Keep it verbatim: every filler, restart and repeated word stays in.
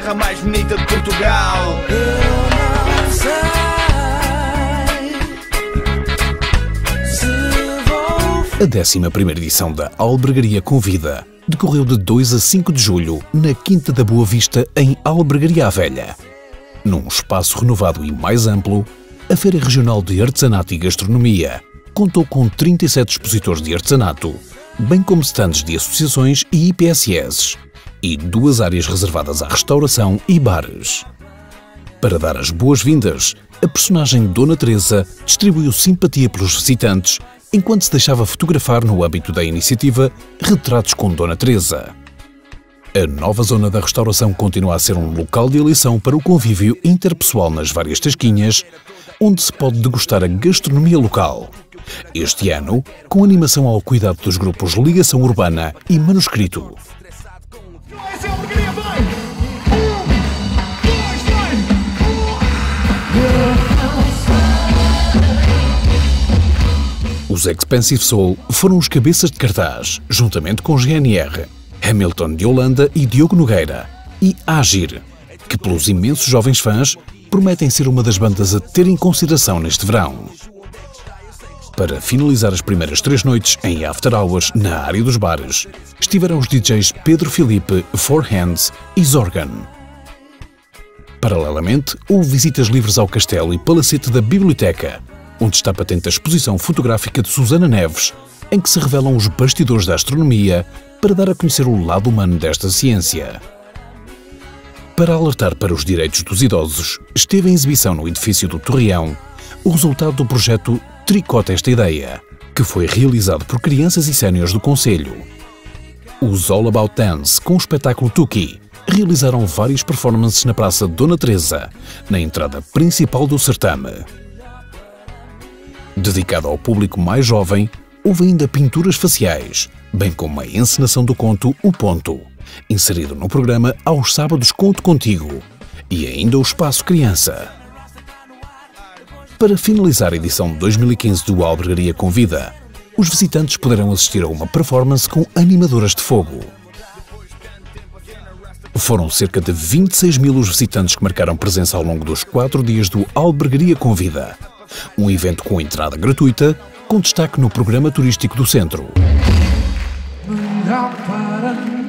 terra mais bonita de Portugal. Eu não sei se vou... A décima primeira edição da Albergaria Convida decorreu de dois a cinco de julho na Quinta da Boa Vista, em Albergaria à Velha. Num espaço renovado e mais amplo, a Feira Regional de Artesanato e Gastronomia contou com trinta e sete expositores de artesanato, bem como stands de associações e I P S S, e duas áreas reservadas à restauração e bares. Para dar as boas-vindas, a personagem Dona Teresa distribuiu simpatia pelos visitantes enquanto se deixava fotografar no âmbito da iniciativa Retratos com Dona Teresa. A nova zona da restauração continua a ser um local de eleição para o convívio interpessoal nas várias tasquinhas, onde se pode degustar a gastronomia local. Este ano, com animação ao cuidado dos grupos Ligação Urbana e Manuscrito. Os Expensive Soul foram os cabeças de cartaz, juntamente com G N R, Hamilton de Holanda e Diogo Nogueira, e Agir, que pelos imensos jovens fãs prometem ser uma das bandas a ter em consideração neste verão. Para finalizar as primeiras três noites em After Hours na área dos bares, estiveram os D Js Pedro Filipe, Four Hands e Zorgan. Paralelamente, houve visitas livres ao castelo e palacete da Biblioteca, onde está patente a exposição fotográfica de Susana Neves, em que se revelam os bastidores da astronomia para dar a conhecer o lado humano desta ciência. Para alertar para os direitos dos idosos, esteve em exibição no edifício do Torreão o resultado do projeto Tricota Esta Ideia, que foi realizado por crianças e séniores do concelho. Os All About Dance, com o espetáculo Tuki, realizaram várias performances na Praça Dona Teresa, na entrada principal do certame. Dedicado ao público mais jovem, houve ainda pinturas faciais, bem como a encenação do conto O Ponto, inserido no programa Aos Sábados Conto Contigo, e ainda o Espaço Criança. Para finalizar a edição de dois mil e quinze do Albergaria Convida, os visitantes poderão assistir a uma performance com animadoras de fogo. Foram cerca de vinte e seis mil os visitantes que marcaram presença ao longo dos quatro dias do Albergaria Convida, um evento com entrada gratuita, com destaque no programa turístico do centro.